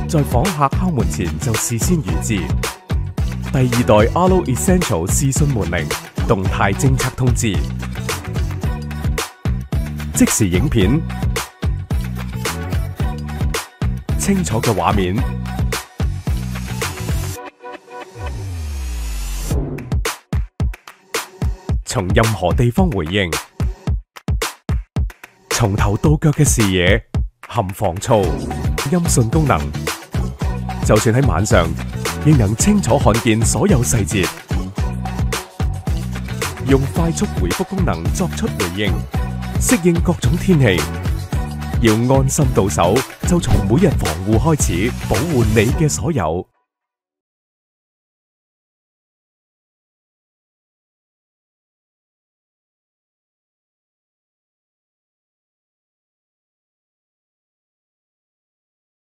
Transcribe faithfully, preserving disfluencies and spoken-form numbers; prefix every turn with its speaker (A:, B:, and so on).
A: 在訪客敲門前就事先預知。第二代 Arlo Essential 視訊門鈴，動態偵測通知，即時影片，清楚嘅畫面，從任何地方回應，從頭到腳嘅視野，含防噪、音訊功能，就算喺晚上，亦能清楚看見所有細節。用快速回覆功能作出回應，適應各種天氣。要安心到手，就從每日防護開始，保護你嘅所有。